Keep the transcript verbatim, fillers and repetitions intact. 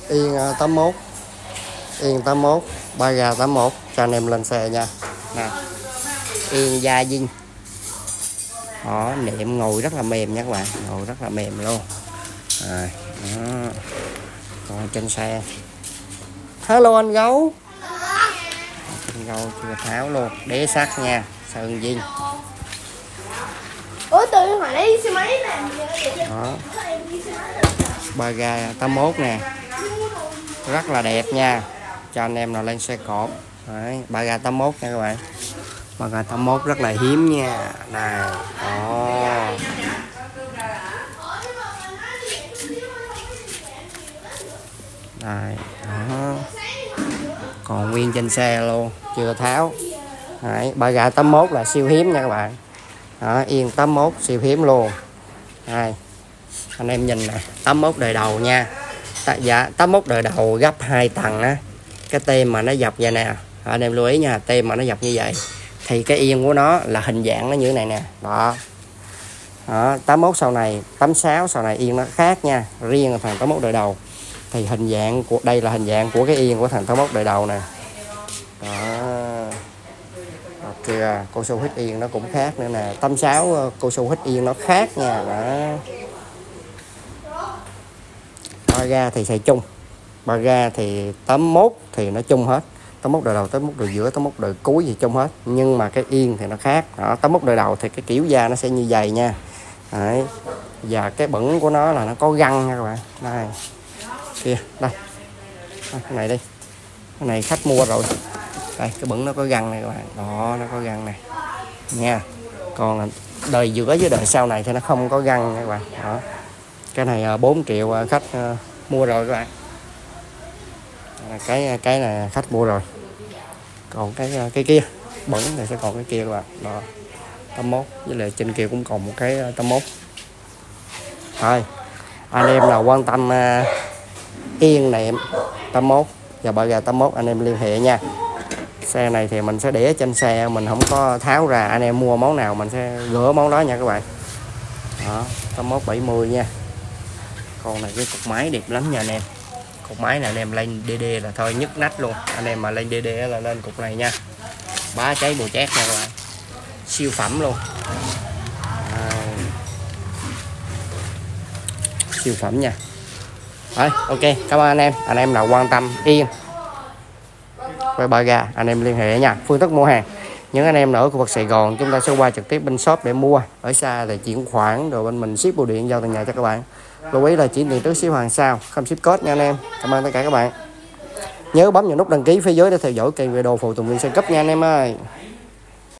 Yên tám mốt, Yên tám mốt, ba gà tám mốt cho anh em lên xe nha. Nè, Yên da dinh. Đó, nệm ngồi rất là mềm nha các bạn, ngồi rất là mềm luôn. Rồi, đó. Còn trên xe. Hello anh gấu. Anh gấu chưa tháo luôn, đế sắt nha, sơn zin. Ủa tôi hỏi đi xe máy làm gì vậy? Đó. Ba ga tám mốt nè. Rất là đẹp nha. Cho anh em nào lên xe cộ. Đấy, ba ga tám mốt nha các bạn. Ba ga tám mốt rất là hiếm nha. Này, đó. Đây, đó. Còn nguyên trên xe luôn, chưa tháo. Đấy, ba ga tám mốt là siêu hiếm nha các bạn. Đó, Yên tám mốt siêu hiếm luôn. Đây, anh em nhìn nè, tám mốt đời đầu nha. Tại dạ tám mốt đời đầu gấp hai tầng á. Cái tem mà nó dọc vậy nè, anh em lưu ý nha, tem mà nó dọc như vậy thì cái yên của nó là hình dạng nó như thế này nè. Đó. Đó, tám mốt sau này, tám sáu sau này yên nó khác nha. Riêng là thằng tám mốt đời đầu thì hình dạng của đây là hình dạng của cái yên của thằng tám mốt đời đầu nè. Đó. Kìa, cô su hít yên nó cũng khác nữa nè. tám sáu cô su hít yên nó khác nha. Đó. Ba ga thì xài chung. Ba ga thì tám mốt thì nó chung hết. tám mốt đời đầu, tám mốt đời giữa, tám mốt đời cuối thì chung hết. Nhưng mà cái yên thì nó khác. Đó, tám mốt đời đầu thì cái kiểu da nó sẽ như vậy nha. Đấy. Và cái bẩn của nó là nó có găng nha các bạn. Đây. Kia, đây. Đây, cái này đi. Cái này khách mua rồi. Đây, cái bẩn nó có găng này các bạn. Đó, nó có găng này. Nha. Còn đời giữa với đời sau này thì nó không có găng nha các bạn. Đó. Cái này bốn triệu khách uh, mua rồi các bạn. Cái cái này khách mua rồi. Còn cái cái kia bẩn này sẽ còn cái kia các bạn. Đó. tám mốt với lại trên kia cũng còn một cái tám mốt. Thôi, anh em nào quan tâm uh, yên nệm tám mốt và ba ga tám mốt anh em liên hệ nha. Xe này thì mình sẽ để trên xe, mình không có tháo ra, anh em mua món nào mình sẽ gỡ món đó nha các bạn. Đó, tám mốt bảy mươi nha. Con này cái cục máy đẹp lắm nha anh em. Cục máy này anh em lên đê đê là thôi nhức nách luôn. Anh em mà lên đê đê là lên cục này nha. Bá cháy bùa chét nha các bạn. Siêu phẩm luôn. À, siêu phẩm nha. Rồi, ok, cảm ơn anh em. Anh em nào quan tâm yên với ba ga anh em liên hệ nha. Phương thức mua hàng, những anh em ở khu vực Sài Gòn chúng ta sẽ qua trực tiếp bên shop để mua. Ở xa thì chuyển khoản rồi bên mình ship bưu điện giao tận nhà cho các bạn. Lưu ý là chuyển tiền trước ship hàng sau, không ship code nha anh em. Cảm ơn tất cả các bạn. Nhớ bấm vào nút đăng ký phía dưới để theo dõi kênh video phụ tùng viên xe cấp nha anh em ơi.